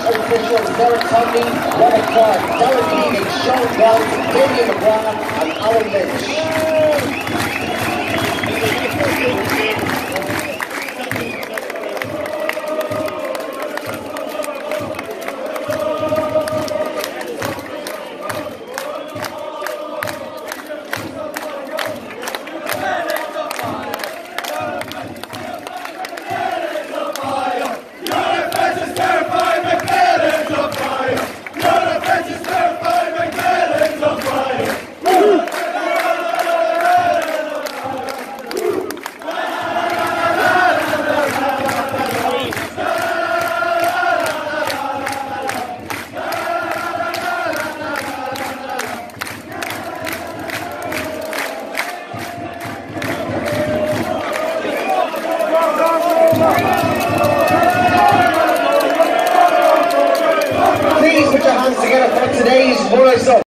officials Derek Tundy, Robert Clark, Derek Keegan, Sean Wells, Damian McGrath, and Alan Lynch. Please put your hands together for today's runners-up.